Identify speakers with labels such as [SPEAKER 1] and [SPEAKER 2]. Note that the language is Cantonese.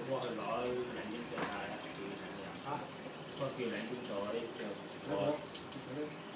[SPEAKER 1] 我去攞兩點做下叫兩樣啊，我叫兩點做嗰啲叫我。